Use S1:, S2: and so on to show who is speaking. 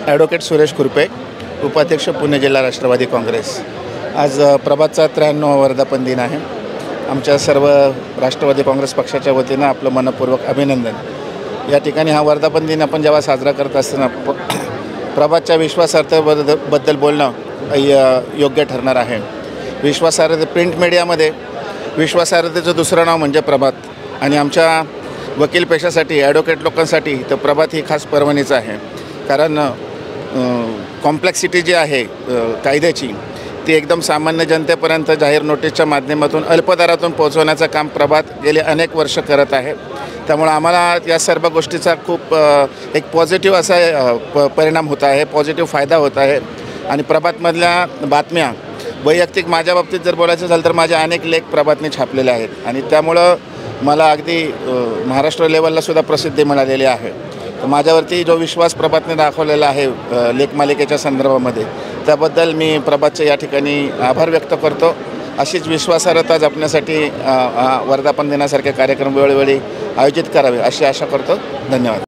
S1: Advocate Suresh खुरपे, उपाध्यक्ष पुणे जिल्हा राष्ट्रवादी काँग्रेस। आज प्रभातचा 93वा वर्धापन दिन आहे। आमच्या सर्व राष्ट्रवादी काँग्रेस पक्षाच्या वतीनं आपलं मनपूर्वक अभिनंदन। या ठिकाणी हा वर्धापन दिन आपण जेव्हा साजरा करत असताना प्रभातच्या विश्वासार्हतेबद्दल बोलणं योग्य ठरणार आहे। विश्वासार्हते प्रिंट मीडियामध्ये विश्वासार्हतेचं दुसरं नाव म्हणजे प्रभात आणि आमच्या वकील पेशासाठी ॲडव्होकेट लोकांसाठी तर प्रभात ही खास पर्वणीच आहे। कारण कॉम्प्लेक्सिटी जी आहे कायद्याची ती एकदम सामान्य जनतेपर्यंत जाहीर नोटीसच्या माध्यमातून अल्पदरातून पोहोचवण्याचं काम प्रभात गेले अनेक वर्ष करत आहे। त्यामुळे आम्हाला या सर्व गोष्टीचा खूप एक पॉझिटिव्ह असा परिणाम होत आहे, पॉझिटिव्ह फायदा होत आहे। आणि प्रभातमधल्या बातम्या वैयक्तिक माझ्या बाबतीत जर बोलायचं झालं तर माझे अनेक लेख प्रभातने छापलेले आहेत आणि त्यामुळं मला अगदी महाराष्ट्र लेवललासुद्धा प्रसिद्धी मिळालेली आहे। तर माझ्यावरती जो विश्वास प्रभातने दाखवलेला आहे लेखमालिकेच्या संदर्भामध्ये त्याबद्दल मी प्रभातचे या ठिकाणी आभार व्यक्त करतो। अशीच विश्वासार्हता जपण्यासाठी वर्धापन दिनासारखे कार्यक्रम वेळोवेळी आयोजित करावे अशी आशा करतो। धन्यवाद।